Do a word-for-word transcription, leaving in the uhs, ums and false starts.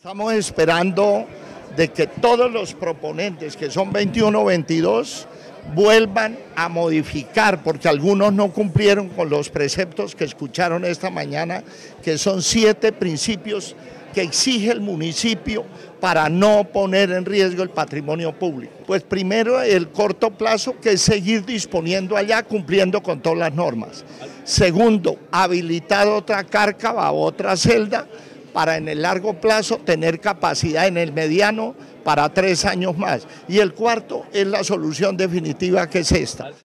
Estamos esperando de que todos los proponentes, que son veintiuno o veintidós, vuelvan a modificar, porque algunos no cumplieron con los preceptos que escucharon esta mañana, que son siete principios que exige el municipio para no poner en riesgo el patrimonio público. Pues primero, el corto plazo, que es seguir disponiendo allá, cumpliendo con todas las normas. Segundo, habilitar otra cárcava o otra celda para en el largo plazo tener capacidad, en el mediano para tres años más. Y el cuarto es la solución definitiva, que es esta.